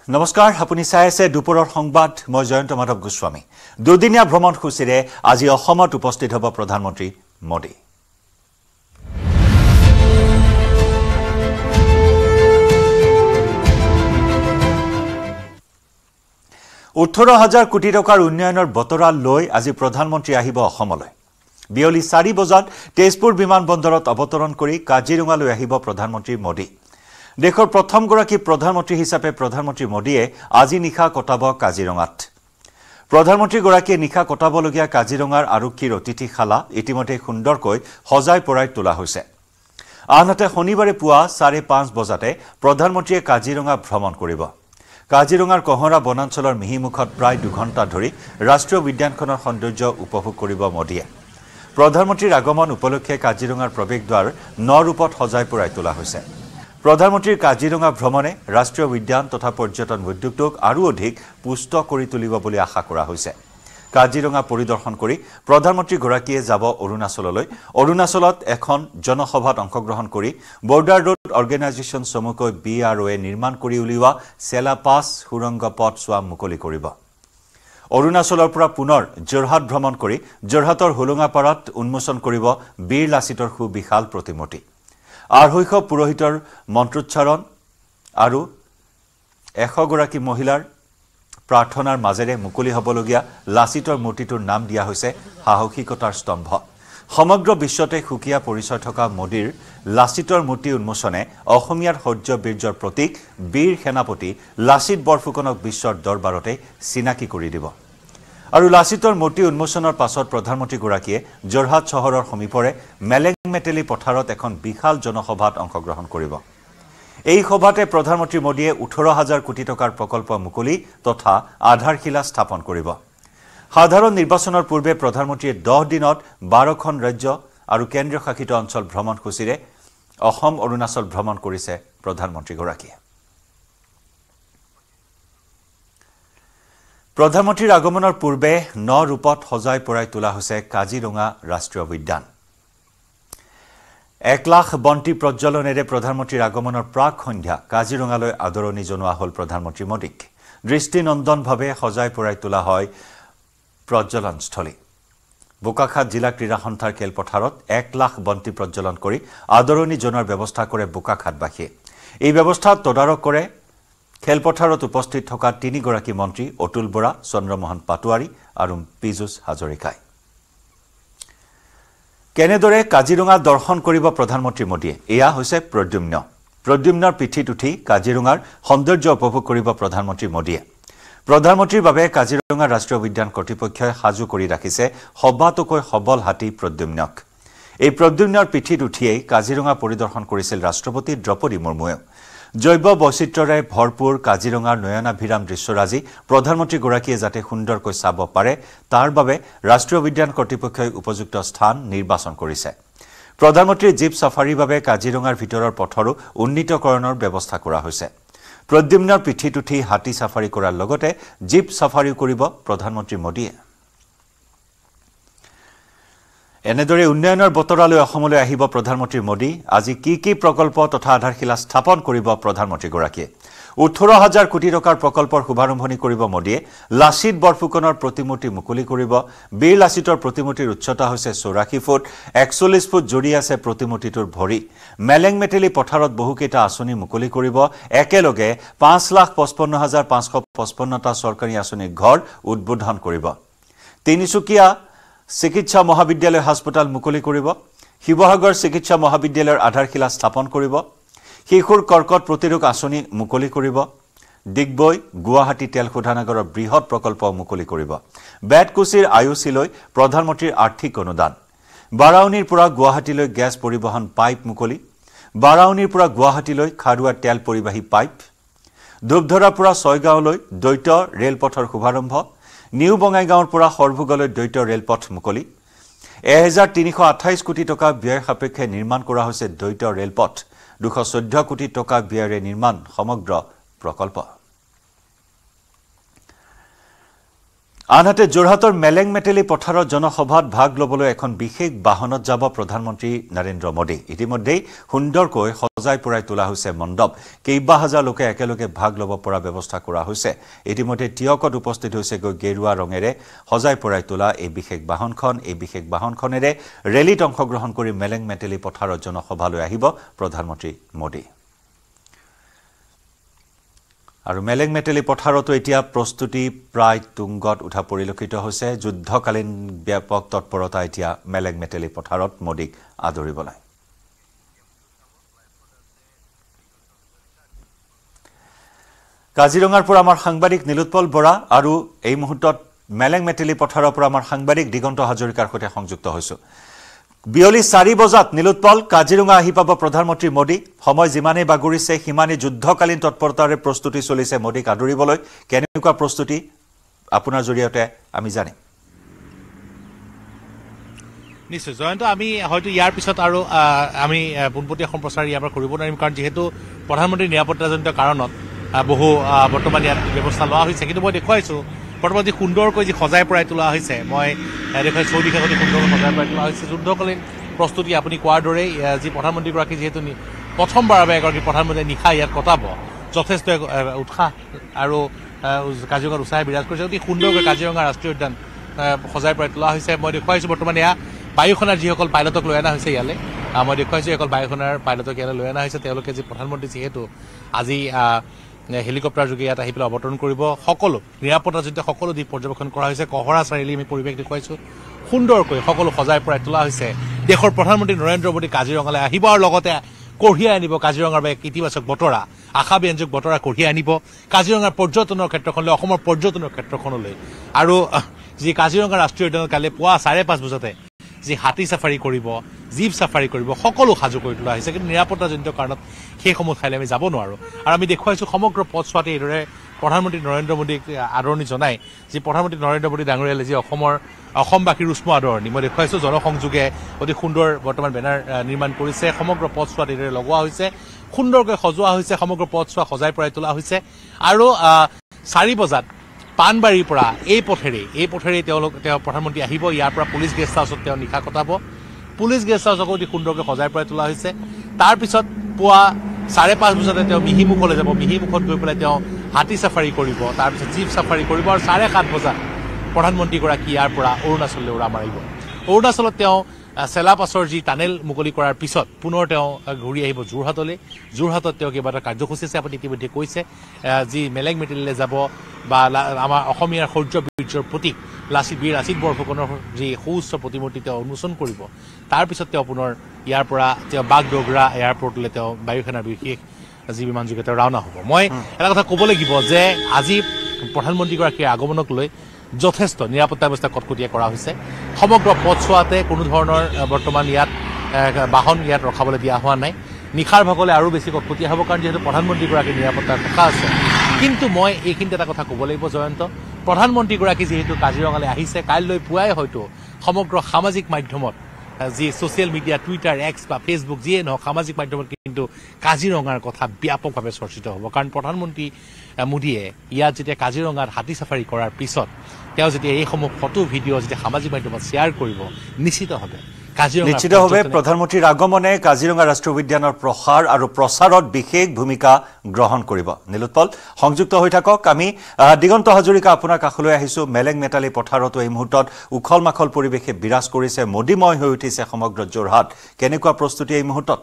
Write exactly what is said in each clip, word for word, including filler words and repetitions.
নমস্কাৰ আপুনি চাই আছে দুপৰৰ সংবাদ মই জয়ন্ত মাধৱ গোস্বামী দুদিনীয়া ভ্ৰমণ সূচীৰে আজি অসমত উপস্থিত হ'ব প্ৰধানমন্ত্ৰী মোদী ওঠৰ হাজাৰ কোটি টকাৰ উন্নয়নৰ বতৰা লৈ আজি প্ৰধানমন্ত্ৰী আহিব অসমলৈ বিয়লি চাৰি বজাত তেজপুৰ বিমানবন্দৰত অৱতৰণ কৰি কাজিৰঙালৈ আহিব প্ৰধানমন্ত্ৰী মোদী দেশৰ প্ৰথম গৰাকী প্ৰধানমন্ত্ৰী হিচাপে প্ৰধানমন্ত্ৰী মোদীয়ে আজি নিশা কটাব কাজিৰঙাত প্ৰধানমন্ত্ৰী গৰাকীয়ে নিশা কটাবলগীয়া কাজিৰঙাৰ আৰক্ষীৰ অতিথিশালা ইতিমধ্যে সুন্দৰকৈ সজাই পৰাই তোলা হৈছে আনহাতে শনিবাৰে পুৱা চাৰে পাঁচ বজাতে প্ৰধানমন্ত্ৰীয়ে কাজিৰঙা ভ্ৰমণ কৰিব কাজিৰঙাৰ কহৰা বনাঞ্চলৰ মিহিমুখত প্ৰায় দুঘণ্টা ধৰি ৰাষ্ট্ৰীয় উদ্যানখনৰ সৌন্দৰ্য উপভোগ কৰিব মোদীয়ে প্ৰধানমন্ত্ৰীৰ আগমন উপলক্ষে কাজিৰঙাৰ প্ৰৱেশদ্বাৰ ন ৰূপত সজাই পৰাই তোলা হৈছে প্ৰধানমন্ত্ৰীৰ কাজিৰঙা ভ্ৰমণে ৰাষ্ট্ৰীয় উদ্যান তথা পৰ্যটন উদ্যোগটোক আৰু অধিক পুষ্ট কৰি তুলিব বুলি আশা কৰা হৈছে কাজিৰঙা পৰিদৰ্শন কৰি প্ৰধানমন্ত্ৰী গৰাকীয়ে যাব অৰুণাচললৈ অৰুণাচলত এখন জনসভাত অংশগ্ৰহণ কৰি বৰ্ডাৰ ৰোড অৰ্গেনাইজেশ্যন চমুকৈ বি আৰ অ' এ নিৰ্মাণ কৰি উলিওৱা চেলা পাছ সুৰংগ পথ চোৱা মুকলি কৰিব অৰুণাচলৰ পৰা পুনৰ যোৰহাট ভ্ৰমণ কৰি যোৰহাটৰ হুলুঙাপাৰাত উন্মোচন কৰিব বীৰ লাচিতৰ সুবিশাল প্ৰতিমূৰ্তি আঢ়ৈশ পুৰোহিতৰ মন্ত্ৰোচ্চাৰণ আৰু এশ গৰাকী মহিলাৰ প্ৰাৰ্থনাৰ মাজেৰে মুকলি হ'বলগীয়া লাচিতৰ মূৰ্তিটোৰ নাম দিয়া হৈছে সাহসিকতাৰ স্তম্ভ সমগ্ৰ বিশ্বতে সুকীয়া পৰিচয় থকা মোদীৰ লাচিতৰ মূৰ্তি উন্মোচনে অসমীয়াৰ শৌৰ্য বীৰ্যৰ প্ৰতীক বীৰ সেনাপতি লাচিত বৰফুকনক বিশ্বৰ দৰবাৰতে চিনাকি কৰি দিব আৰু লাচিতৰ মূৰ্তি উন্মোচনৰ পাছত প্ৰধানমন্ত্ৰী গৰাকীয়ে যোৰহাট চহৰৰ সমীপৰে মেলেং মেটেলি পথাৰত এখন বিশাল জনসভাত অংশগ্ৰহণ কৰিব এই সভাতে প্ৰধানমন্ত্ৰী মোদীয়ে ওঠৰ হাজাৰ কোটি টকাৰ প্ৰকল্প মুকলি তথা আধাৰশিলা স্থাপন কৰিব সাধাৰণ নিৰ্বাচনৰ পূৰ্বে প্ৰধানমন্ত্ৰীয়ে দহ দিনত বাৰখন ৰাজ্য আৰু কেন্দ্ৰীয় শাসিত অঞ্চল ভ্ৰমণ সূচীৰে অসম অৰুণাচল ভ্ৰমণ কৰিছে প্ৰধানমন্ত্ৰী গৰাকীয়ে প্ৰধানমন্ত্ৰীৰ আগমনৰ পূৰ্বে ন ৰূপত সজাই পৰাই তোলা হৈছে কাজিৰঙা ৰাষ্ট্ৰীয় উদ্যান এক লাখ বন্তি প্ৰজ্বলনেৰে প্ৰধানমন্ত্ৰীৰ আগমনৰ প্ৰাক সন্ধ্যা কাজিৰঙালৈ আদৰণি জনোৱা হ'ল প্ৰধানমন্ত্ৰী মোদীক দৃষ্টিনন্দনভাৱে সজাই পৰাই তোলা হয় প্ৰজ্বলনস্থলী বোকাখাত জিলা ক্ৰীড়া সন্থাৰ খেলপথাৰত এক লাখ বন্তি প্ৰজ্বলন কৰি আদৰণি জনোৱাৰ ব্যৱস্থা কৰে বোকাখাতবাসীয়ে এই ব্যৱস্থাত তদাৰক কৰে খেলপথাৰত উপস্থিত থকা তিনিগৰাকী মন্ত্ৰী অতুল বৰা চন্দ্ৰমোহন পাটোৱাৰী আৰু পীযুষ হাজৰিকাই কেনেদৰে কাজিৰঙা দৰ্শন কৰিব প্ৰধানমন্ত্ৰী মোদীয়ে এয়া হৈছে প্ৰদ্যুম্ন প্ৰদ্যুম্নৰ পিঠিত উঠি কাজিৰঙাৰ সৌন্দৰ্য উপভোগ কৰিব প্ৰধানমন্ত্ৰী মোদীয়ে প্ৰধানমন্ত্ৰীৰ বাবে কাজিৰঙা ৰাষ্ট্ৰীয় উদ্যান কৰ্তৃপক্ষই সাজু কৰি ৰাখিছে সবাতোকৈ সবল হাতী প্ৰদ্যুম্নক এই প্ৰদ্যুম্নৰ পিঠিত উঠিয়েই কাজিৰঙা পৰিদৰ্শন কৰিছিল ৰাষ্ট্ৰপতি দ্ৰৌপদী মুৰ্মুৱে জৈৱ বৈচিত্ৰ্যৰে ভৰপূৰ কাজিৰঙাৰ নয়নাভিৰাম দৃশ্যৰাজি প্ৰধানমন্ত্ৰী গৰাকীয়ে যাতে সুন্দৰকৈ চাব পাৰে তাৰ বাবে ৰাষ্ট্ৰীয় উদ্যান কৰ্তৃপক্ষই উপযুক্ত স্থান নিৰ্বাচন কৰিছে প্ৰধানমন্ত্ৰীৰ জীপ সাফাৰীৰ বাবে কাজিৰঙাৰ ভিতৰৰ পথৰো উন্নীতকৰণৰ ব্যৱস্থা কৰা হৈছে প্ৰদ্যুম্নৰ পিঠিত উঠি হাতী সাফাৰী কৰাৰ লগতে জীপ সাফাৰী কৰিব প্ৰধানমন্ত্ৰী মোদীয়ে এনেদৰে উন্নয়নৰ বতৰালৈ অসমলৈ আহিব প্ৰধানমন্ত্ৰী মোদী আজি কি কি প্ৰকল্প তথা আধাৰশিলা স্থাপন কৰিব প্ৰধানমন্ত্ৰী গৰাকীয়ে ওঠৰ হাজাৰ কোটি টকাৰ প্ৰকল্পৰ শুভাৰম্ভণি কৰিব মোদীয়ে লাচিত বৰফুকনৰ প্ৰতিমূৰ্তি মুকলি কৰিব বীৰ লাচিতৰ প্ৰতিমূৰ্তিৰ উচ্চতা হৈছে চৌৰাশী ফুট একচল্লিশ ফুট জুৰি আছে প্ৰতিমূৰ্তিটোৰ ভৰি মেলেং মেটেলি পথাৰত বহুকেইটা আঁচনি মুকলি কৰিব একেলগে পাঁচ লাখ পঁচপন্ন হাজাৰ পাঁচশ পঁচপন্নটা চৰকাৰী আঁচনিৰ ঘৰ উদ্বোধন কৰিব তিনিচুকীয়া চিকিৎসা মহাবিদ্যালয় হাস্পতাল মুকলি কৰিব শিৱসাগৰ চিকিৎসা মহাবিদ্যালয়ৰ আধাৰশিলা স্থাপন কৰিব শিশুৰ কৰ্কট প্ৰতিৰোধ আঁচনি মুকলি কৰিব ডিগবৈ গুৱাহাটী তেল শোধনাগাৰৰ বৃহৎ প্ৰকল্প মুকলি কৰিব বেতকুছিৰ আয়ুচিলৈ প্ৰধানমন্ত্ৰীৰ আৰ্থিক অনুদান বাৰাউনীৰ পৰা গুৱাহাটীলৈ গেছ পৰিবহণ পাইপ মুকলি বাৰাউনীৰ পৰা গুৱাহাটীলৈ খাৰুৱা তেল পৰিবাহী পাইপ ধূপধৰাৰ পৰা ছয়গাঁৱলৈ দ্বৈত ৰেলপথৰ শুভাৰম্ভ নিউ বঙাইগাঁৱৰ পৰা সৰভোগলৈ দ্বৈত ৰেলপথ মুকলি এক হাজাৰ তিনিশ আঠাইশ কোটি টকা ব্যয় সাপেক্ষে নিৰ্মাণ কৰা হৈছে দ্বৈত ৰেলপথ দুশ চৈধ্য কোটি টকা ব্যয়েৰে নিৰ্মাণ সমগ্ৰ প্ৰকল্প আনহাতে যোৰহাটৰ মেলেং মেটেলি পথাৰৰ জনসভাত ভাগ লবলৈ এখন বিশেষ বাহনত যাব প্ৰধানমন্ত্ৰী নৰেন্দ্ৰ মোদী ইতিমধ্যে সুন্দৰকৈ সজাই পৰাই তোলা হৈছে মণ্ডপ কেইবা হাজাৰ লোকে একেলগে ভাগ লব পৰা ব্যৱস্থা কৰা হৈছে ইতিমধ্যে টিয়কত উপস্থিত হৈছে গৈ গেৰুৱা ৰঙেৰে সজাই পৰাই তোলা এই বিশেষ বাহনখন এই বিশেষ বাহনখনেৰে ৰেলীত অংশগ্ৰহণ কৰি মেলেং মেটেলি পথাৰৰ জনসভালৈ আহিব প্ৰধানমন্ত্ৰী মোদী আৰু মেলেং মেটেলি পথাৰতো এতিয়া প্ৰস্তুতি প্ৰায় তুংগত উঠা পৰিলক্ষিত হৈছে যুদ্ধকালীন ব্যাপক তৎপৰতা এতিয়া মেলেং মেটেলি পথাৰত মোদীক আদৰিবলৈ কাজিৰঙাৰ পৰা আমাৰ সাংবাদিক নীলোৎপল বৰা আৰু এই মুহূৰ্তত মেলেং মেটেলি পথাৰৰ পৰা আমাৰ সাংবাদিক দিগন্ত হাজৰিকাৰ সৈতে সংযুক্ত হৈছো বিয়লি চাৰি বজাত নীলোৎপল কাজিৰঙা আহি পাব প্ৰধানমন্ত্ৰী মোদী সময় যিমানে বাগৰিছে সিমানে যুদ্ধকালীন তৎপৰতাৰে প্ৰস্তুতি চলিছে মোদীক আদৰিবলৈ কেনেকুৱা প্ৰস্তুতি আপোনাৰ জৰিয়তে আমি জানিম নিশ্চয় জয়ন্ত আমি হয়তো ইয়াৰ পিছত আৰু আমি পোনপটীয়া সম্প্ৰচাৰ ইয়াৰ পৰা কৰিব নোৱাৰিম কাৰণ যিহেতু প্ৰধানমন্ত্ৰীৰ নিৰাপত্তাজনিত কাৰণত বহু বৰ্তমান ইয়াত ব্যৱস্থা লোৱা হৈছে কিন্তু মই দেখুৱাইছো বৰ্তমান যি সুন্দৰকৈ যি সজাই পৰাই তোলা হৈছে মই দেখুৱাই চৌদিশে যদি সুন্দৰকৈ সজাই পৰাই তোলা হৈছে যুদ্ধকালীন প্ৰস্তুতি আপুনি কোৱাৰ দৰেই যি প্ৰধানমন্ত্ৰীগৰাকী যিহেতু প্ৰথমবাৰৰ বাবে এগৰাকী প্ৰধানমন্ত্ৰীয়ে নিশা ইয়াত কটাব যথেষ্ট উৎসাহ আৰু কাজিৰঙাৰ উৎসাহে বিৰাজ কৰিছে অতি সুন্দৰকৈ কাজিৰঙা ৰাষ্ট্ৰীয় উদ্যান সজাই পৰাই তোলা হৈছে মই দেখুৱাইছোঁ বৰ্তমান এয়া বায়ুসেনাৰ যিসকল পাইলটক লৈ অনা হৈছে ইয়ালৈ মই দেখুৱাইছোঁ অকল বায়ুসেনাৰ পাইলটক ইয়ালৈ লৈ অনা হৈছে তেওঁলোকে যি প্ৰধানমন্ত্ৰী যিহেতু আজি হেলিকপ্টাৰ যোগে ইয়াত আহি পেলাই অৱতৰণ কৰিব সকলো নিৰাপত্তাজনিত সকলো দিশ পৰ্যবেক্ষণ কৰা হৈছে কহৰা চাৰিআলি আমি পৰিৱেশ দেখুৱাইছোঁ সুন্দৰকৈ সকলো সজাই পৰাই তোলা হৈছে দেশৰ প্ৰধানমন্ত্ৰী নৰেন্দ্ৰ মোদী কাজিৰঙালৈ আহিব আৰু লগতে কঢ়িয়াই আনিব কাজিৰঙাৰ বাবে ইতিবাচক বতৰা আশাব্যঞ্জক বতৰা কঢ়িয়াই আনিব কাজিৰঙাৰ পৰ্যটনৰ ক্ষেত্ৰখনলৈ অসমৰ পৰ্যটনৰ ক্ষেত্ৰখনলৈ আৰু যি কাজিৰঙা ৰাষ্ট্ৰীয় উদ্যানত কালি পুৱা চাৰে পাঁচ বজাতে যি হাতী চাফাৰী কৰিব জীপ চাফাৰী কৰিব সকলো সাজু কৰি তোলা হৈছে কিন্তু নিৰাপত্তাজনিত কাৰণত সেইসমূহ ঠাইলৈ আমি যাব নোৱাৰোঁ আৰু আমি দেখুৱাইছোঁ সমগ্ৰ পথছোৱাতে এইদৰে প্ৰধানমন্ত্ৰী নৰেন্দ্ৰ মোদীক আদৰণি জনাই যি প্ৰধানমন্ত্ৰী নৰেন্দ্ৰ মোদী ডাঙৰীয়ালে যি অসমৰ অসমবাসীৰ উষ্ম আদৰণি মই দেখুৱাইছোঁ জনসংযোগে অতি সুন্দৰ বৰ্তমান বেনাৰ নিৰ্মাণ কৰিছে সমগ্ৰ পথছোৱাত এইদৰে লগোৱা হৈছে সুন্দৰকৈ সজোৱা হৈছে সমগ্ৰ পথছোৱা সজাই পৰাই তোলা হৈছে আৰু চাৰি বজাত পাণবাৰীৰ পৰা এই পথেৰে এই পথেৰে তেওঁলোক তেওঁ প্ৰধানমন্ত্ৰী আহিব ইয়াৰ পৰা পুলিচ গেষ্ট হাউচত তেওঁ নিশা কটাব পুলিচ গেষ্ট হাউচক অতি সুন্দৰকৈ সজাই পৰাই তোলা হৈছে তাৰপিছত পুৱা চাৰে পাঁচ বজাতে তেওঁ মিহিমুখলৈ যাব মিহিমুখত গৈ পেলাই তেওঁ হাতী চাফাৰী কৰিব তাৰপিছত জীপ চাফাৰী কৰিব আৰু চাৰে সাত বজাত প্ৰধানমন্ত্ৰীগৰাকী ইয়াৰ পৰা অৰুণাচললৈ উৰা মাৰিব অৰুণাচলত তেওঁ চেলাপাছৰ যি টানেল মুকলি কৰাৰ পিছত পুনৰ তেওঁ ঘূৰি আহিব যোৰহাটলৈ যোৰহাটত তেওঁ কেইবাটা কাৰ্যসূচী আছে আপুনি ইতিমধ্যে কৈছে যি মেলেং মেটেলিলৈ যাব বা আমাৰ অসমীয়াৰ শৌৰ্য বীৰ্যৰ প্ৰতীক লাচিত বীৰ লাচিত বৰফুকনৰ যি সুউচ্চ প্ৰতিমূৰ্তি তেওঁ উন্মোচন কৰিব তাৰপিছত তেওঁ পুনৰ ইয়াৰ পৰা তেওঁ বাগডোগৰা এয়াৰপৰ্টলৈ তেওঁ বায়ুসেনাৰ বিশেষ যি বিমানযোগে তেওঁ ৰাওনা হ'ব মই এটা কথা ক'ব লাগিব যে আজি প্ৰধানমন্ত্ৰীগৰাকীৰ আগমনক লৈ যথেষ্ট নিৰাপত্তা ব্যৱস্থা কটকটীয়া কৰা হৈছে সমগ্ৰ পথছোৱাতে কোনো ধৰণৰ বৰ্তমান ইয়াত বাহন ইয়াত ৰখাবলৈ দিয়া হোৱা নাই নিশাৰ ভাগলৈ আৰু বেছি কটকটীয়া হ'ব কাৰণ যিহেতু প্ৰধানমন্ত্ৰীগৰাকীৰ নিৰাপত্তাৰ কথা আছে কিন্তু মই এইখিনিতে এটা কথা ক'ব লাগিব জয়ন্ত প্ৰধানমন্ত্ৰীগৰাকী যিহেতু কাজিৰঙালৈ আহিছে কাইলৈ পুৱাই হয়তো সমগ্ৰ সামাজিক মাধ্যমত যি ছ'চিয়েল মিডিয়া টুইটাৰ এক্স বা ফেচবুক যিয়ে নহওক সামাজিক মাধ্যমত কিন্তু কাজিৰঙাৰ কথা ব্যাপকভাৱে চৰ্চিত হ'ব কাৰণ প্ৰধানমন্ত্ৰী মোদীয়ে ইয়াত যেতিয়া কাজিৰঙাত হাতী চাফাৰী কৰাৰ পিছত তেওঁ যেতিয়া এইসমূহ ফটো ভিডিঅ' যেতিয়া সামাজিক মাধ্যমত শ্বেয়াৰ কৰিব নিশ্চিতভাৱে নিশ্চিতভাৱে প্ৰধানমন্ত্ৰীৰ আগমনে কাজিৰঙা ৰাষ্ট্ৰীয় উদ্যানৰ প্ৰসাৰ আৰু প্ৰচাৰত বিশেষ ভূমিকা গ্ৰহণ কৰিব নীলোৎপল সংযুক্ত হৈ থাকক আমি দিগন্ত হাজৰিকা আপোনাৰ কাষলৈ আহিছোঁ মেলেং মেটালি পথাৰতো এই মুহূৰ্তত উখল মাখল পৰিৱেশে বিৰাজ কৰিছে মোদীময় হৈ উঠিছে সমগ্ৰ যোৰহাট কেনেকুৱা প্ৰস্তুতি এই মুহূৰ্তত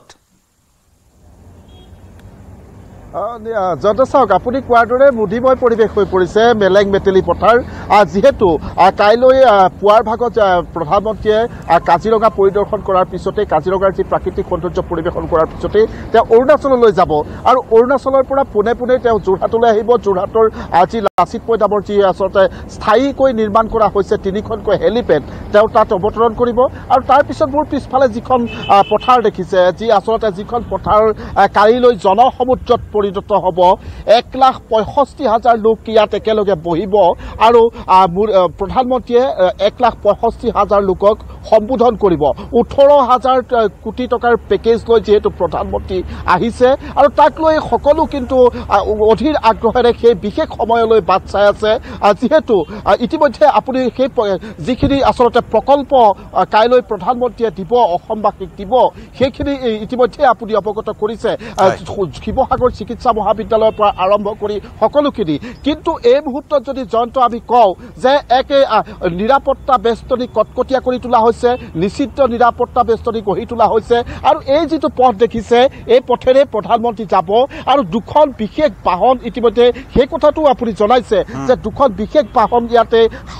যত চাওক আপুনি কোৱাৰ দৰে মোদীময় পৰিৱেশ হৈ পৰিছে মেলেং মেটেলি পথাৰ যিহেতু কাইলৈ পুৱাৰ ভাগত প্ৰধানমন্ত্ৰীয়ে কাজিৰঙা পৰিদৰ্শন কৰাৰ পিছতে কাজিৰঙাৰ যি প্ৰাকৃতিক সৌন্দৰ্য পৰিৱেশন কৰাৰ পিছতে তেওঁ অৰুণাচললৈ যাব আৰু অৰুণাচলৰ পৰা পোনে পোনে তেওঁ যোৰহাটলৈ আহিব যোৰহাটৰ যি লাচিত মৈদামৰ যি আচলতে স্থায়ীকৈ নিৰ্মাণ কৰা হৈছে তিনিখনকৈ হেলিপেড তেওঁ তাত অৱতৰণ কৰিব আৰু তাৰপিছত মোৰ পিছফালে যিখন পথাৰ দেখিছে যি আচলতে যিখন পথাৰ কালিলৈ জনসমুদ্ৰত পৰিণত হ'ব এক লাখ পঁয়ষষ্ঠি হাজাৰ লোক ইয়াত একেলগে বহিব আৰু প্ৰধানমন্ত্ৰীয়ে এক লাখ পঁয়ষষ্ঠি হাজাৰ লোকক সম্বোধন কৰিব ওঠৰ হাজাৰ কোটি টকাৰ পেকেজ লৈ যেহেতু প্ৰধানমন্ত্ৰী আহিছে আৰু তাক লৈ সকলো কিন্তু অধীৰ আগ্ৰহেৰে সেই বিশেষ সময়লৈ বাট চাই আছে যেহেতু ইতিমধ্যে আপুনি সেই যিখিনি আচলতে প্ৰকল্প কাইলৈ প্ৰধানমন্ত্ৰীয়ে দিব অসমবাসীক দিব সেইখিনি ইতিমধ্যে আপুনি অৱগত কৰিছে শিৱসাগৰ চিকিৎসা মহাবিদ্যালয়ৰ পৰা আৰম্ভ কৰি সকলোখিনি কিন্তু এই মুহূৰ্তত যদি জয়ন্ত আমি কওঁ যে একে নিৰাপত্তা বেষ্টনী কটকটীয়া কৰি তোলা হৈছে নিশ্চিত নিৰাপত্তা বেষ্টনী গঢ়ি তোলা হৈছে আৰু এই যিটো পথ দেখিছে এই পথেৰে প্ৰধানমন্ত্ৰী যাব আৰু দুখন বিশেষ বাহন ইতিমধ্যে সেই কথাটো আপুনি জনাইছে যে দুখন বিশেষ বাহন ইয়াতে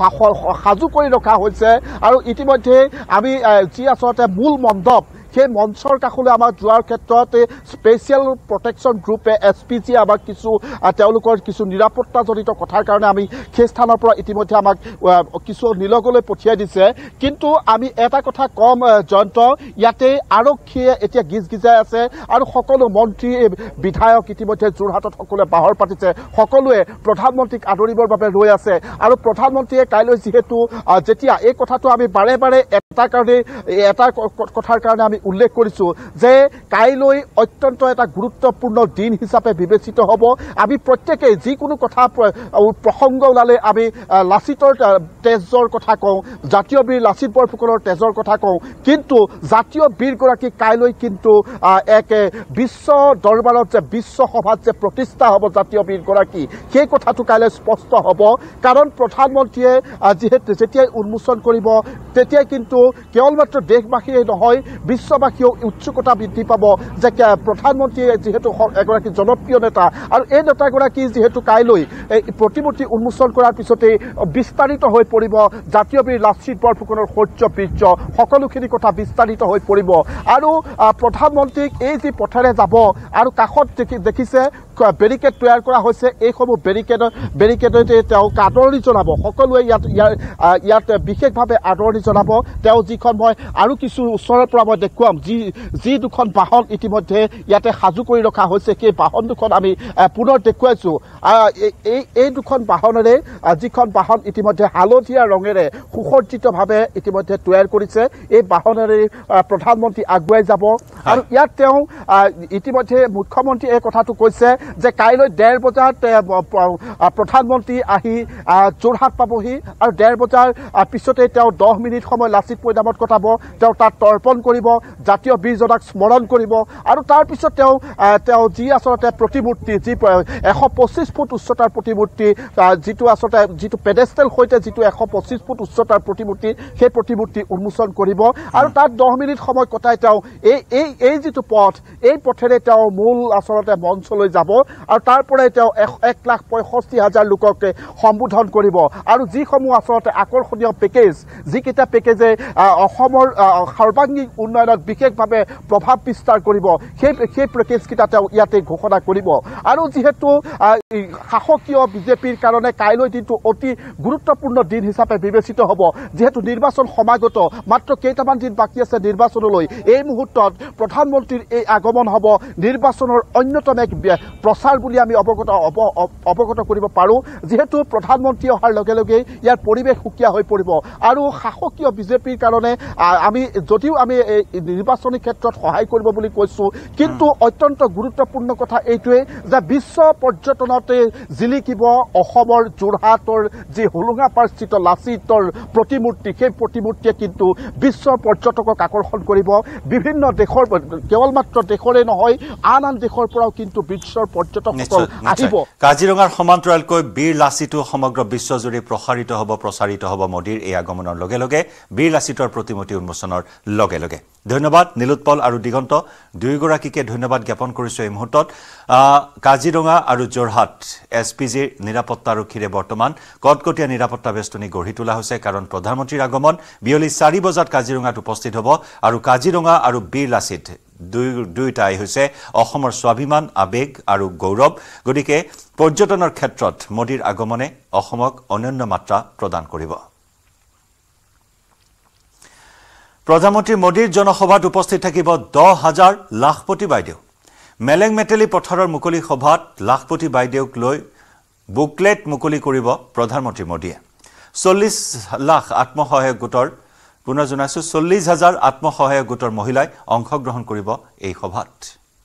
সাজু কৰি ৰখা হৈছে আৰু ইতিমধ্যে আমি যি আচলতে মূল মণ্ডপ সেই মঞ্চৰ কাষলৈ আমাক যোৱাৰ ক্ষেত্ৰত স্পেচিয়েল প্ৰটেকশ্যন গ্ৰুপে এছ পি জিয়ে আমাক কিছু তেওঁলোকৰ কিছু নিৰাপত্তাজনিত কথাৰ কাৰণে আমি সেই স্থানৰ পৰা ইতিমধ্যে আমাক কিছু নিলগলৈ পঠিয়াই দিছে কিন্তু আমি এটা কথা কম জয়ন্ত ইয়াতে আৰক্ষীয়ে এতিয়া গিজ গিজাই আছে আৰু সকলো মন্ত্ৰী বিধায়ক ইতিমধ্যে যোৰহাটত সকলোৱে বাহৰ পাতিছে সকলোৱে প্ৰধানমন্ত্ৰীক আদৰিবৰ বাবে ৰৈ আছে আৰু প্ৰধানমন্ত্ৰীয়ে কাইলৈ যিহেতু যেতিয়া এই কথাটো আমি বাৰে বাৰে এটা কাৰণে এটা কথাৰ কাৰণে আমি উল্লেখ কৰিছো যে কাইলৈ অত্যন্ত এটা গুৰুত্বপূৰ্ণ দিন হিচাপে বিবেচিত হ'ব আমি প্ৰত্যেকে যিকোনো কথা প্ৰসংগ ওলালে আমি লাচিতৰ তেজৰ কথা কওঁ জাতীয় বীৰ লাচিত বৰফুকনৰ তেজৰ কথা কওঁ কিন্তু জাতীয় বীৰগৰাকী কাইলৈ কিন্তু এক বিশ্ব দৰবাৰত যে বিশ্ব সভাত যে প্ৰতিষ্ঠা হ'ব জাতীয় বীৰগৰাকী সেই কথাটো কাইলৈ স্পষ্ট হ'ব কাৰণ প্ৰধানমন্ত্ৰীয়ে যিহেতু যেতিয়াই উন্মোচন কৰিব তেতিয়াই কিন্তু কেৱল মাত্ৰ দেশবাসীয়ে নহয় বিশ্ববাসীও উৎসুকতা বৃদ্ধি পাব যে প্ৰধানমন্ত্ৰীয়ে যিহেতু এগৰাকী জনপ্ৰিয় নেতা আৰু এই নেতাগৰাকী যিহেতু কাইলৈ এই প্ৰতিমূৰ্তি উন্মোচন কৰাৰ পিছতে বিস্তাৰিত হৈ পৰিব জাতীয় বীৰ লাচিত বৰফুকনৰ শৌৰ্য বীৰ্য সকলোখিনি কথা বিস্তাৰিত হৈ পৰিব আৰু প্ৰধানমন্ত্ৰীক এই যি পথেৰে যাব আৰু কাষত দেখিছে বেৰিকেড তৈয়াৰ কৰা হৈছে এইসমূহ বেৰিকেড বেৰিকেডতে তেওঁক আদৰণি জনাব সকলোৱে ইয়াত ইয়াত বিশেষভাৱে আদৰণি জনাব তেওঁ যিখন মই আৰু কিছু ওচৰৰ পৰা মই দেখুৱাম যি যি দুখন বাহন ইতিমধ্যে ইয়াতে সাজু কৰি ৰখা হৈছে সেই বাহন দুখন আমি পুনৰ দেখুৱাইছোঁ এই এই দুখন বাহনেৰে যিখন বাহন ইতিমধ্যে হালধীয়া ৰঙেৰে সুসজ্জিতভাৱে ইতিমধ্যে তৈয়াৰ কৰিছে এই বাহনেৰে প্ৰধানমন্ত্ৰী আগুৱাই যাব আৰু ইয়াত তেওঁ ইতিমধ্যে মুখ্যমন্ত্ৰী এই কথাটো কৈছে যে কাইলৈ ডেৰ বজাত প্ৰধানমন্ত্ৰী আহি যোৰহাট পাবহি আৰু ডেৰ বজাৰ পিছতে তেওঁ দহ মিনিট সময় লাচিত মৈদামত কটাব তেওঁ তাত তৰ্পণ কৰিব জাতীয় বীৰজনাক স্মৰণ কৰিব আৰু তাৰপিছত তেওঁ তেওঁ যি আচলতে প্ৰতিমূৰ্তি যি এশ পঁচিছ ফুট উচ্চতাৰ প্ৰতিমূৰ্তি যিটো আচলতে যিটো পেডেষ্টেল সৈতে যিটো এশ পঁচিছ ফুট উচ্চতাৰ প্ৰতিমূৰ্তি সেই প্ৰতিমূৰ্তি উন্মোচন কৰিব আৰু তাত দহ মিনিট সময় কটাই তেওঁ এই এই এই যিটো পথ এই পথেৰে তেওঁ মূল আচলতে মঞ্চলৈ যাব আৰু তাৰ পৰাই তেওঁ এক লাখ পঁয়ষষ্ঠি হাজাৰ লোকক সম্বোধন কৰিব আৰু যিসমূহ আচলতে আকৰ্ষণীয় পেকেজ যিকেইটা পেকেজে অসমৰ সৰ্বাংগীন উন্নয়নত বিশেষভাৱে প্ৰভাৱ বিস্তাৰ কৰিব সেই সেই পেকেজকেইটা তেওঁ ইয়াতে ঘোষণা কৰিব আৰু যিহেতু শাসকীয় বিজেপিৰ কাৰণে কাইলৈ দিনটো অতি গুৰুত্বপূৰ্ণ দিন হিচাপে বিবেচিত হ'ব যিহেতু নিৰ্বাচন সমাগত মাত্ৰ কেইটামান দিন বাকী আছে নিৰ্বাচনলৈ এই মুহূৰ্তত প্ৰধানমন্ত্ৰীৰ এই আগমন হ'ব নিৰ্বাচনৰ অন্যতম এক প্ৰচাৰ বুলি আমি অৱগত অৱগত কৰিব পাৰোঁ যিহেতু প্ৰধানমন্ত্ৰী অহাৰ লগে লগে ইয়াৰ পৰিৱেশ সুকীয়া হৈ পৰিব আৰু শাসকীয় বিজেপিৰ কাৰণে আমি যদিও আমি নিৰ্বাচনী ক্ষেত্ৰত সহায় কৰিব বুলি কৈছোঁ কিন্তু অত্যন্ত গুৰুত্বপূৰ্ণ কথা এইটোৱে যে বিশ্ব পৰ্যটনতে জিলিকিব অসমৰ যোৰহাটৰ যি হোলোঙাপাৰস্থিত লাচিতৰ প্ৰতিমূৰ্তি সেই প্ৰতিমূৰ্তিয়ে কিন্তু বিশ্বৰ পৰ্যটকক আকৰ্ষণ কৰিব বিভিন্ন দেশৰ কেৱল মাত্ৰ দেশৰে নহয় আন আন দেশৰ পৰাও কিন্তু বিশ্বৰ পৰ্যটকসকল আহিব কাজিৰঙাৰ সমান্তৰালকৈ বীৰ লাচিতো সমগ্ৰ বিশ্বজুৰি প্ৰসাৰিত হ'ব প্ৰচাৰিত হ'ব মোদীৰ এই আগমনৰ লগে লগে বীৰ লাচিতৰ প্ৰতিমূৰ্তি উন্মোচনৰ লগে লগে ধন্যবাদ নীলোৎপল আৰু দিগন্ত দুয়োগৰাকীকে ধন্যবাদ জ্ঞাপন কৰিছোঁ এই মুহূৰ্তত কাজিৰঙা আৰু যোৰহাট এছ পি জিৰ নিৰাপত্তাৰক্ষীৰে বৰ্তমান কটকটীয়া নিৰাপত্তা বেষ্টনী গঢ়ি তোলা হৈছে কাৰণ প্ৰধানমন্ত্ৰীৰ আগমন বিয়লি চাৰি বজাত কাজিৰঙাত উপস্থিত হ'ব আৰু কাজিৰঙা আৰু বীৰ লাচিত দুই দুইটাই হৈছে অসমৰ স্বাভিমান আবেগ আৰু গৌৰৱ গতিকে পৰ্যটনৰ ক্ষেত্ৰত মোদীৰ আগমনে অসমক অনন্য মাত্ৰা প্ৰদান কৰিব প্ৰধানমন্ত্ৰী মোদীৰ জনসভাত উপস্থিত থাকিব দহ হাজাৰ লাখপতি বাইদেউ মেলেং মেটেলি পথাৰৰ মুকলি সভাত লাখপতি বাইদেউক লৈ বুকলেট মুকলি কৰিব প্ৰধানমন্ত্ৰী মোদীয়ে চল্লিশ লাখ আত্মসহায়ক গোটৰ পুনৰ জনাইছো চল্লিশ হাজাৰ আত্মসহায়ক গোটৰ মহিলাই অংশগ্ৰহণ কৰিব এই সভাত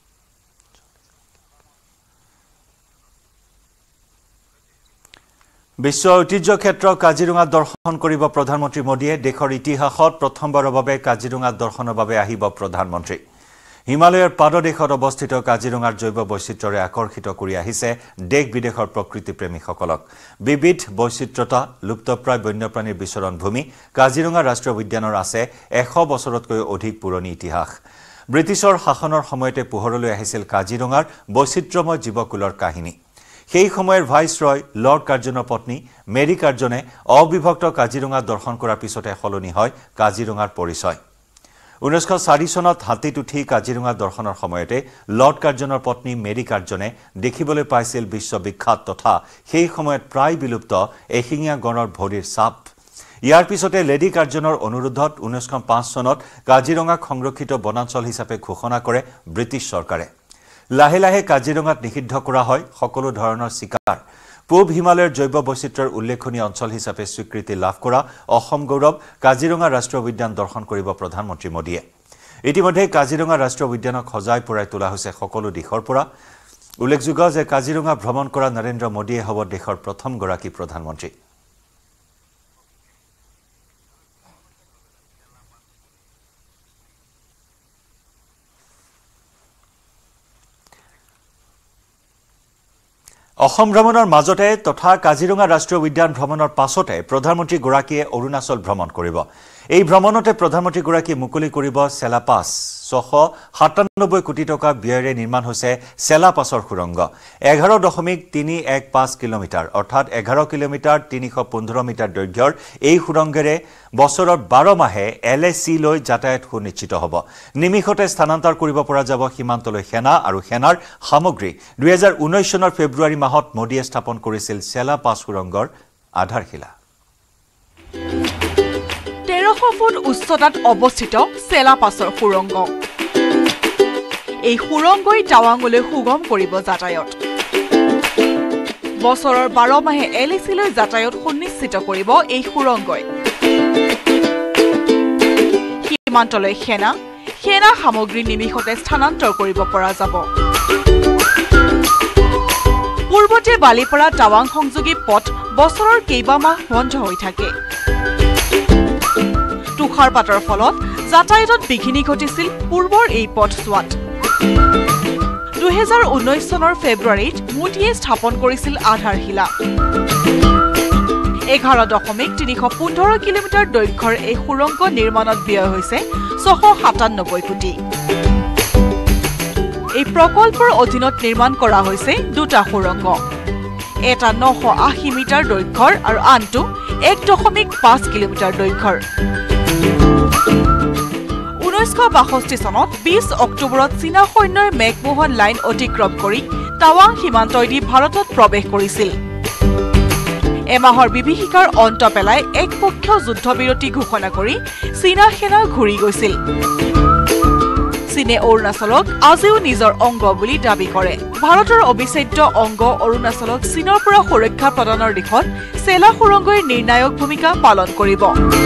বিশ্ব ঐতিহ্য ক্ষেত্ৰ কাজিৰঙা দৰ্শন কৰিব প্ৰধানমন্ত্ৰী মোদীয়ে দেশৰ ইতিহাসত প্ৰথমবাৰৰ বাবে কাজিৰঙা দৰ্শনৰ বাবে আহিব প্ৰধানমন্ত্ৰী হিমালয়ৰ পাদদেশত অৱস্থিত কাজিৰঙাৰ জৈৱ বৈচিত্ৰ্যৰে আকৰ্ষিত কৰি আহিছে দেশ বিদেশৰ প্ৰকৃতি প্ৰেমীসকলক বিবিধ বৈচিত্ৰতা লুপ্তপ্ৰায় বন্যপ্ৰাণীৰ বিচৰণ ভূমি কাজিৰঙা ৰাষ্ট্ৰীয় উদ্যানৰ আছে এশ বছৰতকৈ অধিক পুৰণি ইতিহাস ব্ৰিটিছৰ শাসনৰ সময়তে পোহৰলৈ আহিছিল কাজিৰঙাৰ বৈচিত্ৰ্যময় জীৱকুলৰ কাহিনী সেই সময়ৰ ভাইসৰয় লৰ্ড কাৰ্জনৰ পত্নী মেৰী কাৰ্জনে অবিভক্ত কাজিৰঙা দৰ্শন কৰাৰ পিছতে সলনি হয় কাজিৰঙাৰ পৰিচয় ঊনৈশ চাৰি চনত হাতীত উঠি কাজিৰঙা দৰ্শনৰ সময়তে লৰ্ড কাৰ্জনৰ পত্নী মেৰী কাৰ্জনে দেখিবলৈ পাইছিল বিশ্ববিখ্যাত তথা সেই সময়ত প্ৰায় বিলুপ্ত এশিঙীয়া গঁড়ৰ ভৰিৰ ছাপ ইয়াৰ পিছতে লেডি কাৰ্জনৰ অনুৰোধত ঊনৈশ পাঁচ চনত কাজিৰঙাক সংৰক্ষিত বনাঞ্চল হিচাপে ঘোষণা কৰে ব্ৰিটিছ চৰকাৰে লাহে লাহে কাজিৰঙাত নিষিদ্ধ কৰা হয় সকলো ধৰণৰ শিকাৰ পূব হিমালয়ৰ জৈৱ বৈচিত্ৰ্যৰ উল্লেখনীয় অঞ্চল হিচাপে স্বীকৃতি লাভ কৰা অসম গৌৰৱ কাজিৰঙা ৰাষ্ট্ৰীয় উদ্যান দৰ্শন কৰিব প্ৰধানমন্ত্ৰী মোদীয়ে ইতিমধ্যে কাজিৰঙা ৰাষ্ট্ৰীয় উদ্যানক সজাই পৰাই তোলা হৈছে সকলো দিশৰ পৰা উল্লেখযোগ্য যে কাজিৰঙা ভ্ৰমণ কৰা নৰেন্দ্ৰ মোদীয়ে হ'ব দেশৰ প্ৰথম গৰাকী প্ৰধানমন্ত্ৰী অসম ভ্ৰমণৰ মাজতে তথা কাজিৰঙা ৰাষ্ট্ৰীয় উদ্যান ভ্ৰমণৰ পাছতে প্ৰধানমন্ত্ৰী গৰাকীয়ে অৰুণাচল ভ্ৰমণ কৰিব এই ভ্ৰমণতে প্ৰধানমন্ত্ৰী গৰাকী মুকলি কৰিব চেলাপাছ ছশ সাতানব্বৈ কোটি টকা ব্যয়েৰে নিৰ্মাণ হৈছে চেলাপাছৰ সুৰংগ এঘাৰ দশমিক তিনি এক পাঁচ কিলোমিটাৰ অৰ্থাৎ এঘাৰ কিলোমিটাৰ তিনিশ পোন্ধৰ মিটাৰ দৈৰ্ঘ্যৰ এই সুৰংগেৰে বছৰৰ বাৰ মাহে এল এ চি লৈ যাতায়াত সুনিশ্চিত হ'ব নিমিষতে স্থানান্তৰ কৰিব পৰা যাব সীমান্তলৈ সেনা আৰু সেনাৰ সামগ্ৰী দুই হাজাৰ ঊনৈশ চনৰ ফেব্ৰুৱাৰী মাহত মোদীয়ে স্থাপন কৰিছিল চেলাপাছ সুৰংগৰ আধাৰশিলা তেৰশ ফুট উচ্চতাত অৱস্থিত চেলাপাছৰ সুৰংগ এই সুৰংগই টাৱাঙলৈ সুগম কৰিব যাতায়াত বছৰৰ বাৰ মাহে এল এ চিলৈ যাতায়াত সুনিশ্চিত কৰিব এই সুৰংগই সীমান্তলৈ সেনা সেনা সামগ্ৰী নিমিষতে স্থানান্তৰ কৰিব পৰা যাব পূৰ্বতে বালিপাৰা টাৱাং সংযোগী পথ বছৰৰ কেইবামাহ বন্ধ হৈ থাকে তুষাৰপাতৰ ফলত যাতায়াতত বিঘিনি ঘটিছিল পূৰ্বৰ এই পথছোৱাত দুই হাজাৰ ঊনৈশ চনৰ ফেব্ৰুৱাৰীত মোদীয়ে স্থাপন কৰিছিল আধাৰশিলা এঘাৰ দশমিক তিনিশ পোন্ধৰ কিলোমিটাৰ দৈৰ্ঘ্যৰ এই সুৰংগ নিৰ্মাণত ব্যয় হৈছে ছশ সাতানব্বৈ কোটি এই প্ৰকল্পৰ অধীনত নিৰ্মাণ কৰা হৈছে দুটা সুৰংগ এটা নশ আশী মিটাৰ দৈৰ্ঘ্যৰ আৰু আনটো এক দশমিক পাঁচ কিলোমিটাৰ দৈৰ্ঘ্যৰ ঊনৈশ বাষষ্ঠি চনত বিশ অক্টোবৰত চীনা সৈন্যই মেকমোহন লাইন অতিক্ৰম কৰি টাৱাং সীমান্তইদি ভাৰতত প্ৰৱেশ কৰিছিল এমাহৰ বিভীষিকাৰ অন্ত পেলাই একপক্ষীয় যুদ্ধবিৰতি ঘোষণা কৰি চীনা সেনা ঘূৰি গৈছিল চীনে অৰুণাচলক আজিও নিজৰ অংগ বুলি দাবী কৰে ভাৰতৰ অবিচ্ছেদ্য অংগ অৰুণাচলক চীনৰ পৰা সুৰক্ষা প্ৰদানৰ দিশত চেলা সুৰংগই নিৰ্ণায়ক ভূমিকা পালন কৰিব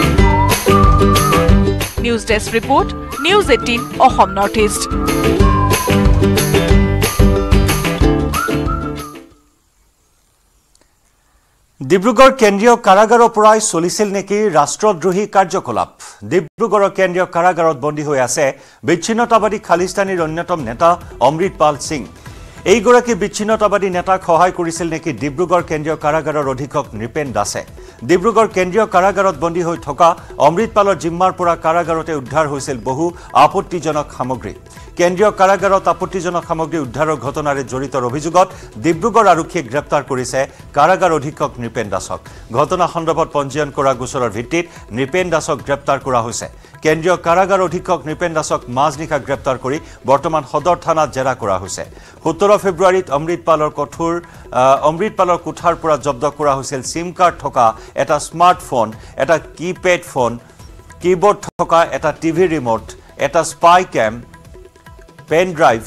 news desk report news eighteen Assam north east Dibrugarh কেন্দ্ৰীয় কাৰাগাৰৰ পৰাই চলিছিল নেকি ৰাষ্ট্ৰদ্ৰোহী কাৰ্যকলাপ ডিব্ৰুগড়ৰ কেন্দ্ৰীয় কাৰাগাৰত বন্দী হৈ আছে বিচ্ছিন্নতাবাদী খালিস্তানীৰ অন্যতম নেতা অমৃতপাল সিং এইগৰাকী বিচ্ছিন্নতাবাদী নেতাক সহায় কৰিছিল নেকি ডিব্ৰুগড় কেন্দ্ৰীয় কাৰাগাৰৰ অধীক্ষক নৃপেন দাসে ডিব্ৰুগড় কেন্দ্ৰীয় কাৰাগাৰত বন্দী হৈ থকা অমৃতপালৰ জিম্মাৰ পৰা কাৰাগাৰতে উদ্ধাৰ হৈছিল বহু আপত্তিজনক সামগ্ৰী কেন্দ্ৰীয় কাৰাগাৰত আপত্তিজনক সামগ্ৰী উদ্ধাৰৰ ঘটনাৰে জড়িতৰ অভিযোগত ডিব্ৰুগড় আৰক্ষীয়ে গ্ৰেপ্তাৰ কৰিছে কাৰাগাৰ অধীক্ষক নৃপেন দাসক ঘটনা সন্দৰ্ভত পঞ্জীয়ন কৰা গোচৰৰ ভিত্তিত নৃপেন দাসক গ্ৰেপ্তাৰ কৰা হৈছে কেন্দ্ৰীয় কাৰাগাৰ অধীক্ষক নৃপেন দাসক মাজনিশা গ্ৰেপ্তাৰ কৰি বৰ্তমান সদৰ থানাত জেৰা কৰা হৈছে সোতৰ ফেব্ৰুৱাৰীত অমৃতপালৰ কঠোৰ অমৃতপালৰ কোঠাৰ পৰা জব্দ কৰা হৈছিল সিম কাৰ্ড থকা এটা স্মাৰ্টফোন এটা কিপ্যাড ফোন কিবোৰ্ড থকা এটা টিভি ৰিমোট এটা spy cam pen drive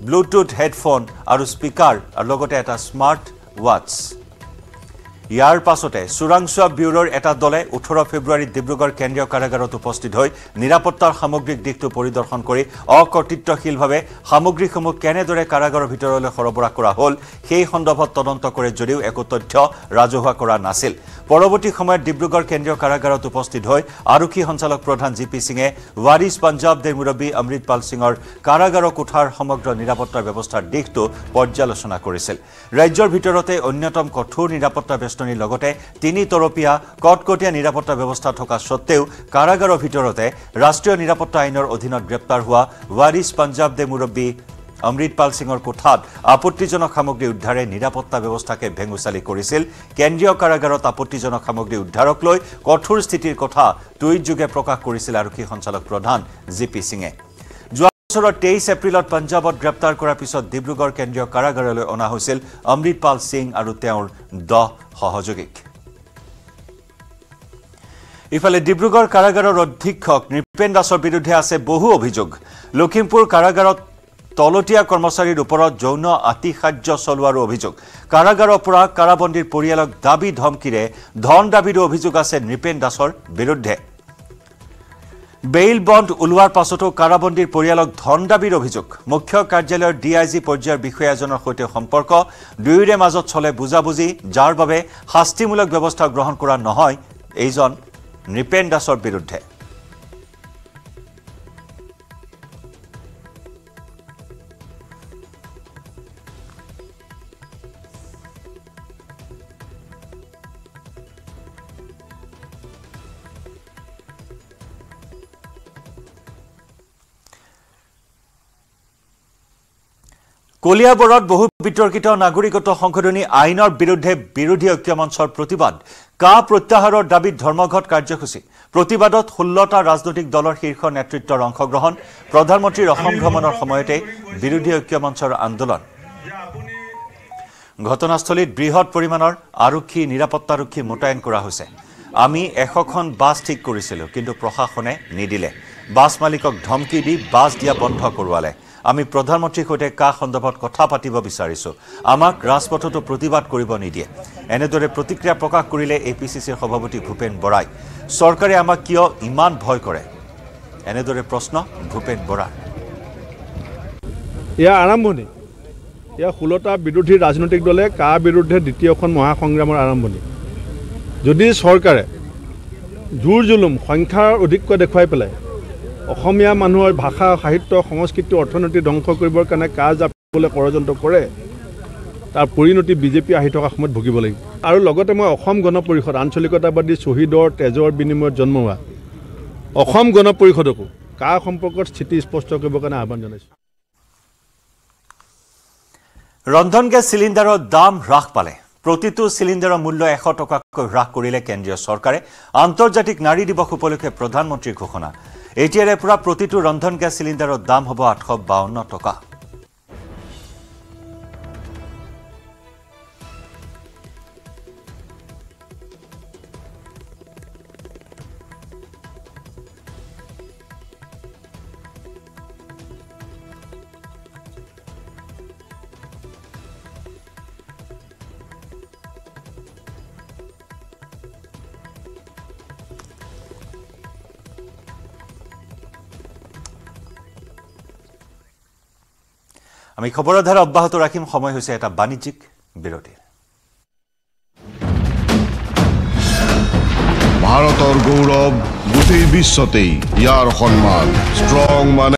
bluetooth headphone আৰু স্পিকাৰ আৰু লগতে এটা স্মাৰ্ট ৱাটচ ইয়াৰ পাছতে চোৰাংচোৱা ব্যুৰোৰ এটা দলে ওঠৰ ফেব্ৰুৱাৰীত ডিব্ৰুগড় কেন্দ্ৰীয় কাৰাগাৰত উপস্থিত হৈ নিৰাপত্তাৰ সামগ্ৰিক দিশটো পৰিদৰ্শন কৰি অকৰ্তৃত্বশীলভাৱে সামগ্ৰীসমূহ কেনেদৰে কাৰাগাৰৰ ভিতৰলৈ সৰবৰাহ কৰা হ'ল সেই সন্দৰ্ভত তদন্ত কৰে যদিও একো তথ্য ৰাজহুৱা কৰা নাছিল পৰৱৰ্তী সময়ত ডিব্ৰুগড় কেন্দ্ৰীয় কাৰাগাৰত উপস্থিত হৈ আৰক্ষী সঞ্চালক প্ৰধান জি পি সিঙে ৱাৰিছ পাঞ্জাবদের মুৰব্বী অমৃতপাল সিঙৰ কাৰাগাৰৰ কোঠাৰ সমগ্ৰ নিৰাপত্তাৰ ব্যৱস্থাৰ দিশটো পৰ্যালোচনা কৰিছিল ৰাজ্যৰ ভিতৰতে অন্যতম কঠোৰ নিৰাপত্তা বেষ্টনীৰ লগতে তিনি তৰপীয়া কটকটীয়া নিৰাপত্তা ব্যৱস্থা থকা সত্ত্বেও কাৰাগাৰৰ ভিতৰতে ৰাষ্ট্ৰীয় নিৰাপত্তা আইনৰ অধীনত গ্ৰেপ্তাৰ হোৱা ৱাৰিছ পাঞ্জাবদের মুৰব্বী অমৃতপাল সিঙৰ কোঠাত আপত্তিজনক সামগ্ৰী উদ্ধাৰে নিৰাপত্তা ব্যৱস্থাকে ভেঙুচালি কৰিছিল কেন্দ্ৰীয় কাৰাগাৰত আপত্তিজনক সামগ্ৰী উদ্ধাৰক লৈ কঠোৰ স্থিতিৰ কথা টুইট যোগে প্ৰকাশ কৰিছিল আৰক্ষী সঞ্চালক প্ৰধান জি পি সিঙে যোৱা বছৰৰ তেইছ এপ্ৰিলত পাঞ্জাবত গ্ৰেপ্তাৰ কৰাৰ পিছত ডিব্ৰুগড় কেন্দ্ৰীয় কাৰাগাৰলৈ অনা হৈছিল অমৃতপাল সিং আৰু তেওঁৰ দহ সহযোগীক ইফালে ডিব্ৰুগড় কাৰাগাৰৰ অধীক্ষক নৃপেন দাসৰ বিৰুদ্ধে আছে বহু অভিযোগ লখিমপুৰ কাৰাগাৰত তলতীয়া কৰ্মচাৰীৰ ওপৰত যৌন আতিশায্য চলোৱাৰ অভিযোগ কাৰাগাৰৰ পৰা কাৰাবন্দীৰ পৰিয়ালক দাবী ধমকিৰে ধন দাবীৰ অভিযোগ আছে নৃপেন দাসৰ বিৰুদ্ধে বেইল বন্ড উলোৱাৰ পাছতো কাৰাবন্দীৰ পৰিয়ালক ধন দাবীৰ অভিযোগ মুখ্য কাৰ্যালয়ৰ ডি আই জি পৰ্যায়ৰ বিষয়াজনৰ সৈতে সম্পৰ্ক দুয়োৰে মাজত চলে বুজাবুজি যাৰ বাবে শাস্তিমূলক ব্যৱস্থা গ্ৰহণ কৰা নহয় এইজন নৃপেন দাসৰ বিৰুদ্ধে কলিয়াবৰত বহু বিতৰ্কিত নাগৰিকত্ব সংশোধনী আইনৰ বিৰুদ্ধে বিৰোধী ঐক্য মঞ্চৰ প্ৰতিবাদ কা প্ৰত্যাহাৰৰ দাবীত ধৰ্মঘট কাৰ্যসূচী প্ৰতিবাদত ষোল্লটা ৰাজনৈতিক দলৰ শীৰ্ষ নেতৃত্বৰ অংশগ্ৰহণ প্ৰধানমন্ত্ৰীৰ অসম ভ্ৰমণৰ সময়তে বিৰোধী ঐক্য মঞ্চৰ আন্দোলন ঘটনাস্থলীত বৃহৎ পৰিমাণৰ আৰক্ষী নিৰাপত্তাৰক্ষী মোতায়েন কৰা হৈছে আমি এশখন বাছ ঠিক কৰিছিলোঁ কিন্তু প্ৰশাসনে নিদিলে বাছ মালিকক ধমকি দি বাছ দিয়া বন্ধ কৰোৱালে আমি প্ৰধানমন্ত্ৰীৰ সৈতে কা সন্দৰ্ভত কথা পাতিব বিচাৰিছো আমাক ৰাজপথতো প্ৰতিবাদ কৰিব নিদিয়ে এনেদৰে প্ৰতিক্ৰিয়া প্ৰকাশ কৰিলে এ পি চি চিৰ সভাপতি ভূপেন বৰাই চৰকাৰে আমাক কিয় ইমান ভয় কৰে এনেদৰে প্ৰশ্ন ভূপেন বৰা ইয়া আৰম্ভণি ইয়া ষোল্লটা বিৰোধী ৰাজনৈতিক দলে কা বিৰুদ্ধে দ্বিতীয়খন মহাসংগ্ৰামৰ আৰম্ভণি যদি চৰকাৰে জোৰ জুলুম সংখ্যাৰ অধিককৈ দেখুৱাই পেলাই অসমীয়া মানুহৰ ভাষা সাহিত্য সংস্কৃতি অৰ্থনীতি ধ্বংস কৰিবৰ কাৰণে কা জাপিবলৈ ষড়যন্ত্ৰ কৰে তাৰ পৰিণতি বিজেপি আহি থকা সময়ত ভুগিব লাগিব আৰু লগতে মই অসম গণ পৰিষদ আঞ্চলিকতাবাদী শ্বহীদৰ তেজৰ বিনিময়ত জন্ম হোৱা অসম গণ পৰিষদকো কা সম্পৰ্কত স্থিতি স্পষ্ট কৰিবৰ কাৰণে আহ্বান জনাইছোঁ ৰন্ধন গেছ চিলিণ্ডাৰৰ দাম হ্ৰাস পালে প্ৰতিটো চিলিণ্ডাৰৰ মূল্য এশ টকাকৈ হ্ৰাস কৰিলে কেন্দ্ৰীয় চৰকাৰে আন্তৰ্জাতিক নাৰী দিৱস উপলক্ষে প্ৰধানমন্ত্ৰীৰ ঘোষণা এতিয়াৰে পৰা প্ৰতিটো ৰন্ধন গেছ চিলিণ্ডাৰৰ দাম হ'ব আঠশ বাৱন্ন টকা আমি খবৰৰ ধাৰা অব্যাহত ৰাখিম সময় হৈছে এটা বাণিজ্যিক বিৰতিৰ ভাৰতৰ গৌৰৱ গোটেই বিশ্বতেই ইয়াৰ সন্মান ষ্ট্ৰং মানে